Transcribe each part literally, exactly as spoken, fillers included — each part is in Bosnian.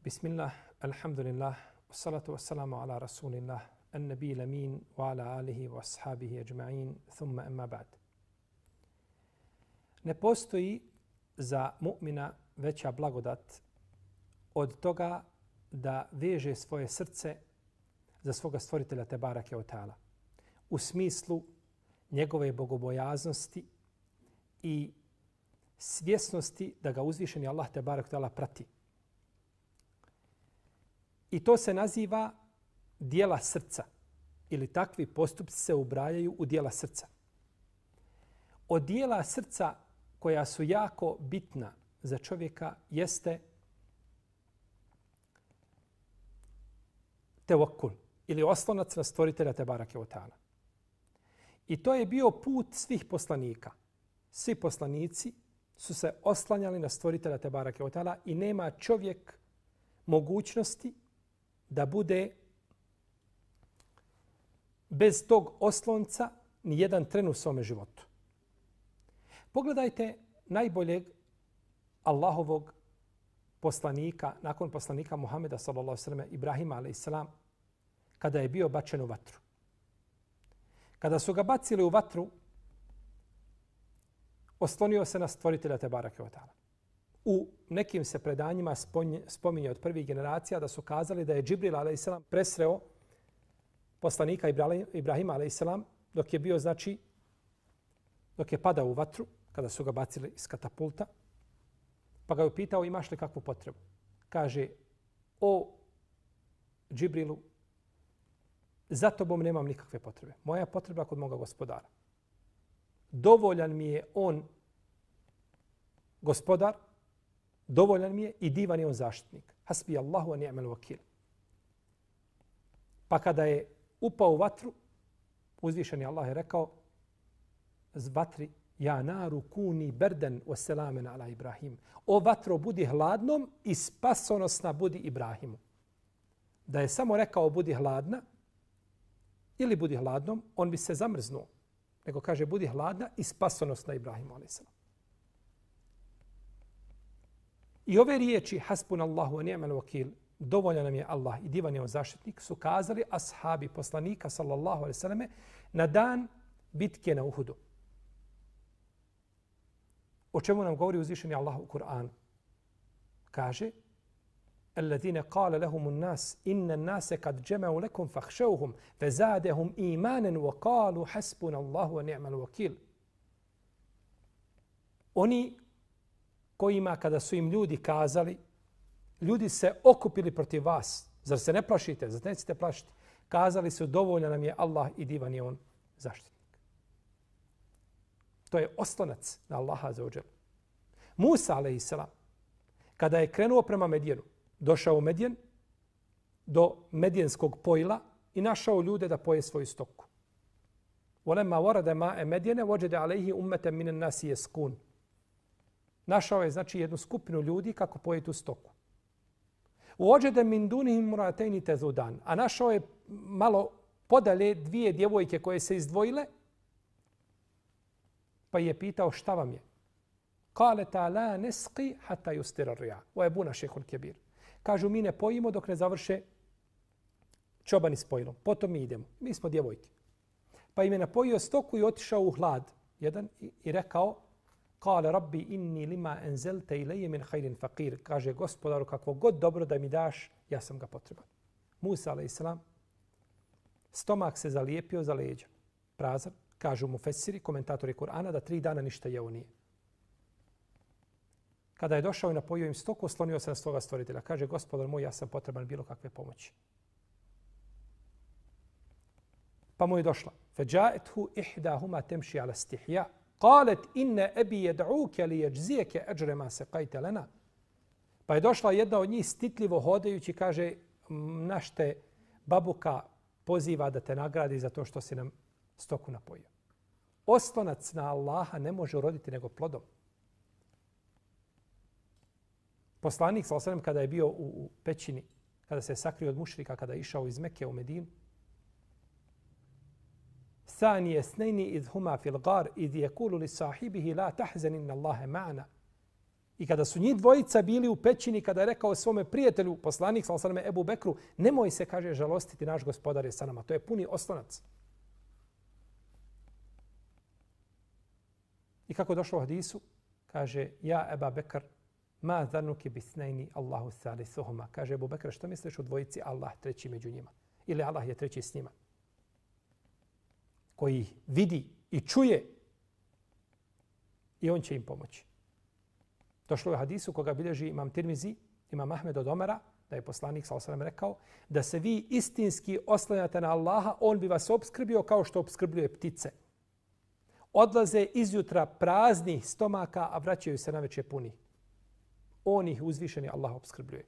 Bismillah, alhamdulillah, wassalatu wassalamu ala rasulillah, an nabi lamin, wa ala alihi wa ashabihi ajma'in, thumma emma ba'd. Ne postoji za mu'mina veća blagodat od toga da veže svoje srce za svoga stvoritelja Tebarake wa ta'ala. U smislu njegove bogobojaznosti i svjesnosti da ga uzvišeni Allah Tebarake wa ta'ala prati. I to se naziva dijela srca ili takvi postupci se ubrajaju u dijela srca. Od dijela srca koja su jako bitna za čovjeka jeste tevakkul ili oslonac na stvoritelja Tebarake wa ta'ala. I to je bio put svih poslanika. Svi poslanici su se oslanjali na stvoritelja Tebarake wa ta'ala i nema čovjek mogućnosti da bude bez tog oslonca ni jedan tren u svome životu. Pogledajte najboljeg Allahovog poslanika, nakon poslanika Muhameda sallallahu alejhi ve selleme, Ibrahima alejhi selam, kada je bio bačen u vatru. Kada su ga bacili u vatru, oslonio se na stvoritelja Tebarake wa ta'ala. U nekim se predanjima spominje od prvih generacija da su kazali da je Džibril alejhi selam presreo poslanika Ibrahima alejhi selam dok je bio, znači, dok je padao u vatru, kada su ga bacili iz katapulta, pa ga je upitao imaš li kakvu potrebu. Kaže, o Džibrilu, za tobom nemam nikakve potrebe. Moja potreba kod moga gospodara. Dovoljan mi je on gospodar, dovoljan mi je i divan je on zaštitnik. Hasbi Allahu wa ni'mal wakil. Pa kada je upao u vatru, uzvišeni Allah je rekao z vatri, ja naru kuni berden wa selamen ala Ibrahim. O vatro, budi hladnom i spasonosna budi Ibrahimu. Da je samo rekao budi hladna ili budi hladnom, on bi se zamrznuo. Nego kaže budi hladna i spasonosna Ibrahimu alejhi selam. I ove riječi hasbunallahu wa ni'mal wakil, dovoljan nam je Allah i divan je on zaštitnik, su kazali ashabi poslanika sallallahu alejhi ve selleme na dan bitke na Uhudu. O čemu nam govori uzvišeni Allah u Kur'anu? Kaže: "Alladhina qala lahum an-nas inna an-nasa qad jama'u lakum fakhshawhum fazadahum imanan wa qalu hasbunallahu wa ni'mal wakil." Oni kojima kada su im ljudi kazali, ljudi se okupili protiv vas, zar se ne plašite, zar nećete plašiti, kazali su dovoljan nam je Allah i divan je on zaštitnik. To je oslonac na Allaha azza wa dželle. Musa alejhi selam, kada je krenuo prema Medjenu, došao u Medjen do medjenskog pojla i našao ljude da poje svoju stoku. وَلَمَّا وَرَدَ مَاءَ مَدْيَنَ وَجَدَ عَلَيْهِ أُمَّةً مِنَ النَّاسِ يَسْقُونَ. Našao je, znači, jednu skupinu ljudi kako poje tu stoku. Uođede min dunihim muratejni tezudan. A našao je malo podalje dvije djevojke koje se izdvojile, pa je pitao šta vam je. Kaleta la nesqi hata yustira rija. O ebuna šehul kebir. Kažu mi ne pojimo dok ne završe čobani s pojilom. Potom mi idemo. Mi smo djevojke. Pa im je napojio stoku i otišao u hlad. Jedan i, i rekao Kale rabbi inni lima enzelte ilaje min hajrin faqir. Kaže gospodaru kakvo god dobro da mi daš, ja sam ga potreban. Musa alejhi selam, stomak se zalijepio za leđa. Prazan, kažu mu fesiri, komentatori Kur'ana, da tri dana ništa jeo nije. Kada je došao i napojio im stoku, oslonio se na svoga stvoritelja. Kaže gospodar moj, ja sam potreban bilo kakve pomoći. Pa mu je došla. Feđaethu ihdahuma temši ala stihja. Qalet inne ebi jed'uke li jeđzijeke eđre ma se kajte lena. Pa je došla jedna od njih stitljivo hodajući, kaže, naš te babuka poziva da te nagradi za to što si nam stoku napojio. Oslonac na Allaha ne može uroditi nego plodom. Poslanik sallallahu alejhi ve sellem kada je bio u, u pećini, kada se je sakrio od mušrika, kada je išao iz Mekke u Medinu, ثاني اثنين إذ هما في الغار إذ يقول لصاحبه لا تحزن إن الله معنا. I kada su njih dvojica bili u pećini, kada je rekao svome prijatelju, poslanik sallallahu alejhi ve sellem Ebu Bekru, nemoj se, kaže, žalostiti, naš gospodar je sa nama. To je puni oslonac. I kako je došlo u hadisu, kaže, ja Eba Bekr, ma zanuki bisnejni Allahu salisuhuma. Kaže Ebu Bekr, što misliš o dvojici, Allah treći među njima? Ili Allah je treći s njima? Koji ih vidi i čuje i on će im pomoći. Došlo je u hadisu koga bilježi imam Tirmizi, imam Ahmed od Omara, da je poslanik sallallahu alejhi ve sellem rekao da se vi istinski oslanjate na Allaha, on bi vas opskrbio kao što opskrbljuje ptice. Odlaze izjutra praznih stomaka, a vraćaju se naveče puni. On ih uzvišeni Allah opskrbljuje.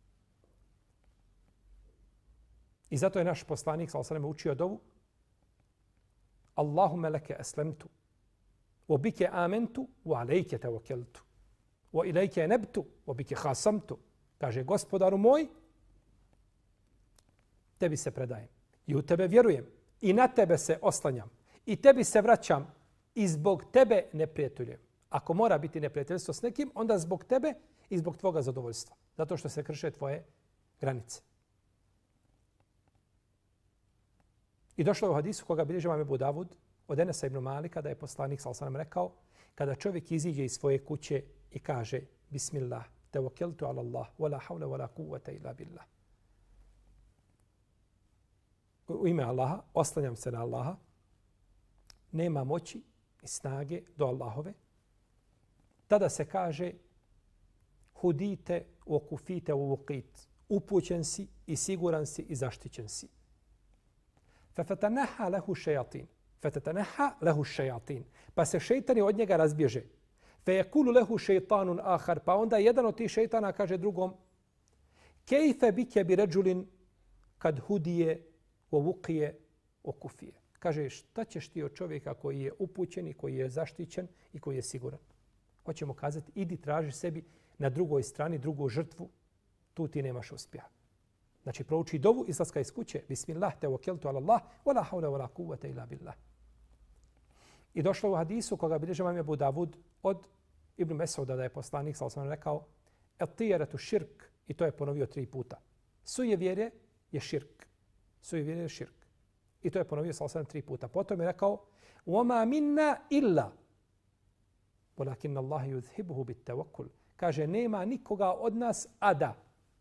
I zato je naš poslanik sallallahu alejhi ve sellem učio dovu: Allahumma laka aslamtu wa bika amantu wa alayka tawakkaltu wa ilayka nabtu wa bika khasamtu. Kaže, gospodaru moj, tebi se predajem i u tebe vjerujem i na tebe se oslanjam i tebi se vraćam i zbog tebe ne prijateljujem. Ako mora biti neprijateljstvo s nekim, onda zbog tebe i zbog tvoga zadovoljstva. Zato što se krše tvoje granice. I došlo je u hadisu koga bilježi imam Ebu Davud od Enesa ibn Malika da je poslanik sallallahu alejhi ve sellem rekao kada čovjek iziđe iz svoje kuće i kaže Bismillah, tawakkaltu ala Allah, wala hawla wala quwwata illa billah. U ime Allaha, oslanjam se na Allaha, nema moći i snage do Allahove. Tada se kaže hudite u okufite u vukit. Upućen si i siguran si i zaštićen si. فَفَتَنَحَا لَهُ الشَّيَاطِينَ فَتَتَنَحَا لَهُ الشَّيَاطِينَ Pa se šejtani od njega razbježe. فَيَقُولُ لَهُ شَيْطَانٌ آخَرٌ Pa onda jedan od tih šejtana kaže drugom كَيْفَ بِكَ بِرَجُلٍ kad hudije وَوُقِيَ وَكُفِيَ Kaže, šta ćeš ti od čovjeka koji je upućen i koji je zaštićen i koji je siguran? Hoćemo kazati, idi traži sebi na drugoj strani drugu žrtvu, tu ti nemaš uspjeha. Znači, prouči dovu izlaska iz kuće. Bismillah, tawakkaltu ala Allah, wala hawla wala quwwata illa billah. I došlo u hadisu koga bilježi imam Abu Davud od Ibn Mes'uda da je poslanik sallallahu alejhi ve sellem rekao at-tijaratu širk i to je ponovio tri puta. Sujevjerje je širk. Sujevjerje je širk. I to je ponovio sallallahu alejhi ve sellem tri puta. Potom je rekao وَمَا minna illa walakin Allah yuzhibuhu bit-tawakkul. Kaže, nema nikoga od nas a da.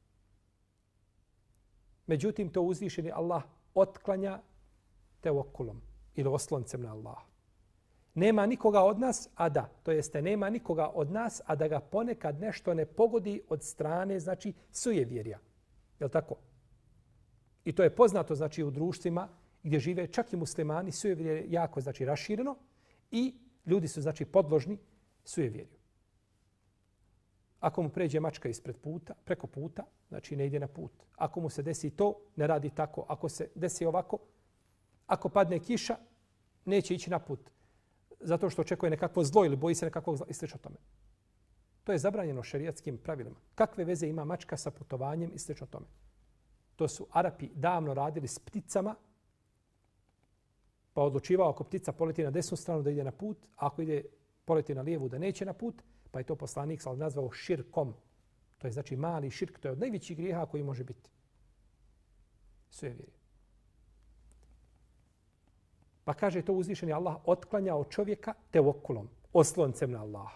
Međutim, to uzvišeni Allah otklanja tevokkulom ili osloncem na Allaha. Nema nikoga od nas, a da. To jeste, nema nikoga od nas, a da ga ponekad nešto ne pogodi od strane, znači, sujevjerja. Je li tako? I to je poznato, znači, u društvima gdje žive čak i muslimani, sujevjerje je jako, znači, rašireno i ljudi su, znači, podložni sujevjerju. Ako mu pređe mačka ispred puta, preko puta, znači ne ide na put. Ako mu se desi to, ne radi tako. Ako se desi ovako, ako padne kiša, neće ići na put. Zato što očekuje nekakvo zlo ili boji se nekakvog zla i slično tome. To je zabranjeno šerijatskim pravilima. Kakve veze ima mačka sa putovanjem i slično tome? To su Arapi davno radili s pticama, pa odlučivao ako ptica poleti na desnu stranu da ide na put, a ako ide poleti na lijevu da neće na put, pa je to poslanik sal nazvao širkom. To je znači mali širk, to je od najvećih grijeha koji može biti. Sujevjerje. Pa kaže to uzvišeni Allah otklanja od čovjeka tevokulom, osloncem na Allaha.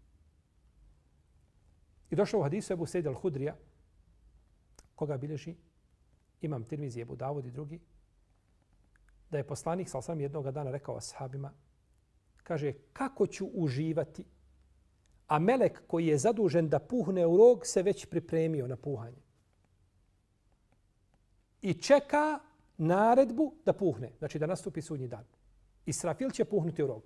I došlo u hadisu Ebu Sejda al-Hudrija, koga bilježi imam Tirmizi, Ebu Davud i drugi, da je poslanik sal sam jednoga dana rekao ashabima, kaže, kako ću uživati, a melek koji je zadužen da puhne u rog se već pripremio na puhanje. I čeka naredbu da puhne, znači da nastupi sudnji dan. Israfil će puhnuti u rog.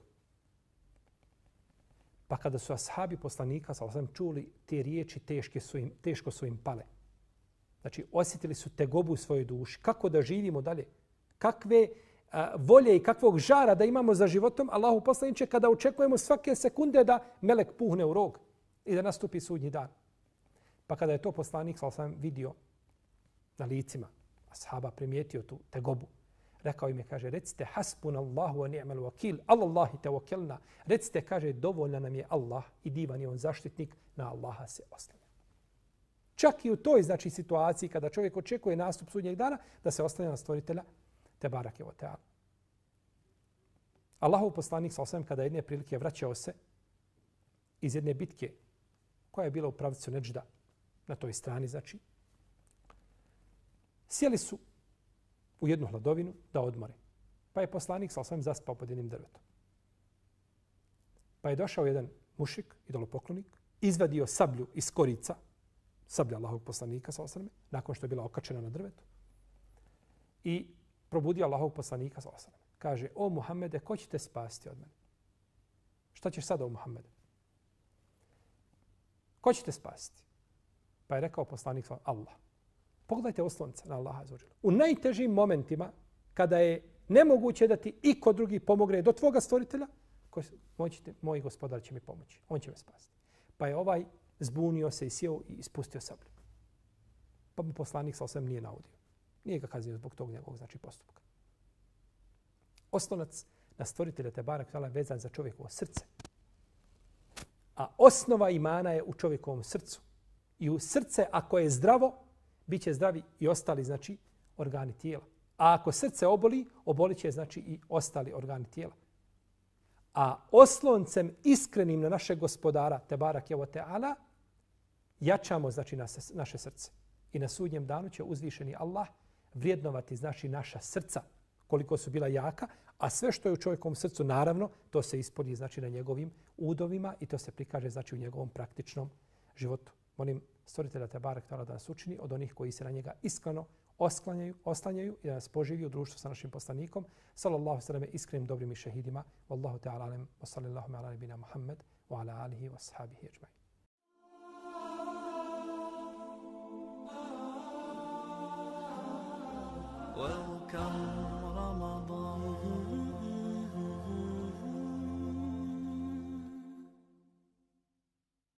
Pa kada su ashabi poslanika sallallahu alejhi ve sellem čuli te riječi, teške su im, teško su im pale. Znači, osjetili su tegobu u svojoj duši. Kako da živimo dalje? Kakve a, volje i kakvog žara da imamo za životom, Allahu poslaniče, kada očekujemo svake sekunde da melek puhne u rog i da nastupi sudnji dan. Pa kada je to poslanik sallallahu alejhi ve sellem vidio na licima, ashaba primijetio tu tegobu, rekao im je, kaže, recite hasbunallahu wa ni'mal wakil, alallahi tawakkalna. Recite, kaže, dovoljna nam je Allah i divan je on zaštitnik, na Allaha se oslanja. Čak i u toj znači situaciji kada čovjek očekuje nastup sudnjeg dana da se oslanja na stvoritelja Tebarake ve Teala. Allahov poslanik sallallahu alejhi ve sellem kada jedne prilike vraćao se iz jedne bitke koja je bila u pravcu Nedžda na toj strani, znači sjeli su u jednu hladovinu da odmore. Pa je poslanik sallallahu alejhi ve sellem zaspao pod jednim drvetom. Pa je došao jedan mušik, idolopoklonik, izvadio sablju iz korica, sablja Allahovog poslanika sallallahu alejhi ve sellem, nakon što je bila okačena na drvetu, i probudio Allahovog poslanika sallallahu alejhi ve sellem. Kaže, o Muhammede, ko će te spasiti od mene? Šta ćeš sada, o Muhammede? Ko će te spasiti? Pa je rekao poslanik Allah. Pogledajte oslonca na Allaha. U najtežim momentima, kada je nemoguće da ti iko drugi pomogne do tvoga stvoritelja, moj gospodar će mi pomoći. On će me spasiti. Pa je ovaj zbunio se i sjeo i ispustio sablju. Pa mu poslanik sa nije naudio. Nije ga kaznio zbog tog njegovog znači postupka. Oslonac na stvoritelja Tebarek Tala je vezan za čovjekovo srce. A osnova imana je u čovjekovom srcu. I u srce, ako je zdravo, bit će zdravi i ostali, znači, organi tijela. A ako srce oboli, obolit će, znači, i ostali organi tijela. A osloncem iskrenim na našeg gospodara, Tebarak je Teala, jačamo, znači, naše srce. I na sudnjem danu će uzvišeni Allah vrijednovati, znači, naša srca, koliko su bila jaka, a sve što je u čovjekovom srcu, naravno, to se ispolji, znači, na njegovim udovima i to se prikaže, znači, u njegovom praktičnom životu. Molim stvoritelja Tebarek Tala da nas učini od onih koji se na njega iskreno osklanjaju, oslanjaju i da nas poživi u društvu sa našim poslanikom. Sallallahu sallam iskrenim dobrim i šehidima. Wallahu ta'ala alim. Wa sallallahu ala nabina Muhammad wa ala alihi wa sahabihi ajma'in. Welcome Ramadan.